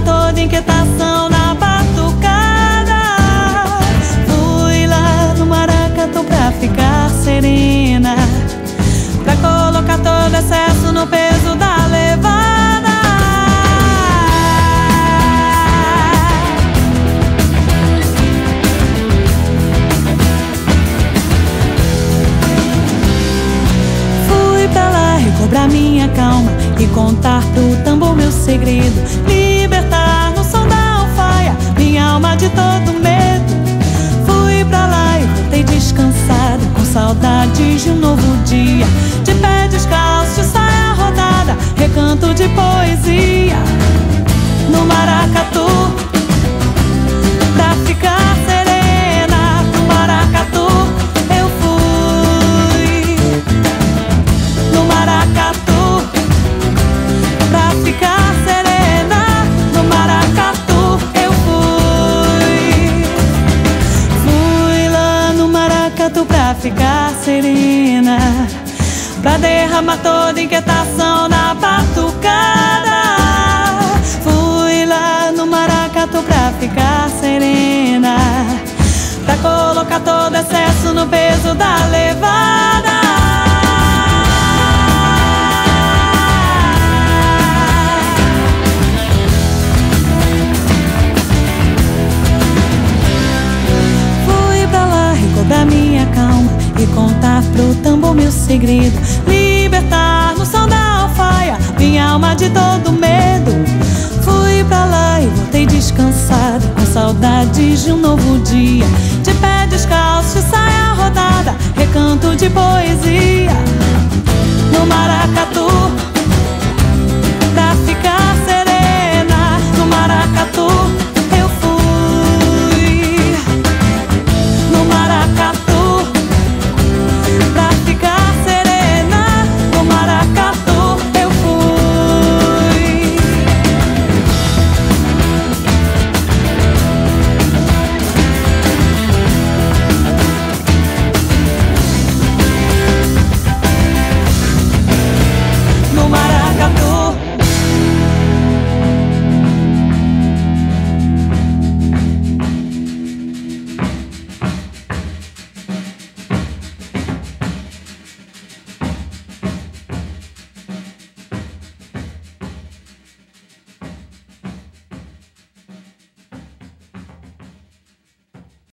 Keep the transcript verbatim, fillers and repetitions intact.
toda inquietação na batucada. Fui lá no maracatu pra ficar serena, pra colocar todo excesso no peso da levada. Fui pra lá recobrar minha calma e contar pro tambor meu segredo, libertar no som da alfaia minha alma de todo medo. Fui pra lá e voltei descansada, com saudades de um novo dia, de pé descalço, de saia rodada, recanto de poesia. No maracatu, pra ficar serena, no maracatu eu fui. No maracatu, pra ficar serena, no maracatu eu fui. Fui lá no maracatu pra ficar serena, pra derramar toda inquietação na batucada. Fui lá no maracatu pra ficar serena, pra colocar todo excesso no peso da levada. Recobrar minha calma e contar pro tambor meu segredo, libertar no som da alfaia minha alma de todo medo. Fui pra lá e voltei descansada, com saudades de um novo dia, de pé descalço, de saia rodada, recanto de poesia.